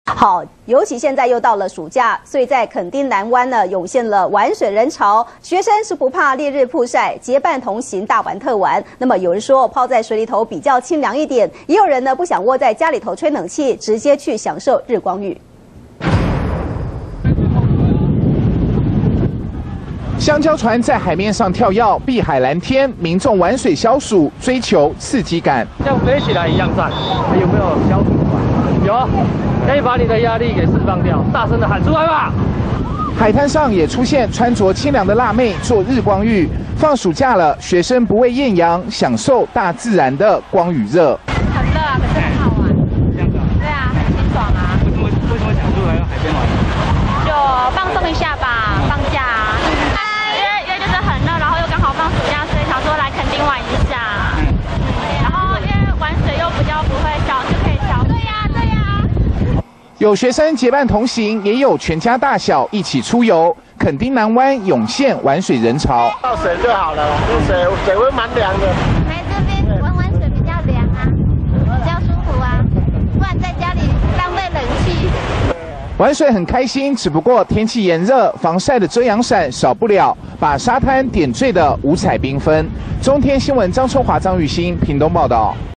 好，尤其现在又到了暑假，所以在垦丁南湾呢涌现了玩水人潮。学生是不怕烈日曝晒，结伴同行大玩特玩。那么有人说泡在水里头比较清凉一点，也有人呢不想窝在家里头吹冷气，直接去享受日光浴。 香蕉船在海面上跳跃，碧海蓝天，民众玩水消暑，追求刺激感。 像飞起来一样站，有没有消暑感？有，可以把你的压力给释放掉，大声的喊出来吧！ 海滩上也出现穿着清凉的辣妹做日光浴。放暑假了，学生不畏艳阳，享受大自然的光与热。 很热啊，可是很好玩。 这样子啊？ 对啊，很清爽啊。 为什么想出来到海边玩？ 就放松一下吧，放假啊。因为就是很热，然后又刚好放暑假，所以想说来垦丁玩一下。然后因为玩水又比较不会消，就可以消。对呀，对呀。 有学生结伴同行，也有全家大小一起出游。垦丁南湾涌现玩水人潮， 泡水就好了，水温蛮凉的。 来这边玩水比较凉啊，比较舒服啊，不然在家里浪费冷气。 玩水很开心，只不过天气炎热，防晒的遮阳伞少不了，把沙滩点缀得五彩缤纷。中天新闻张春华、张玉兴屏东报道。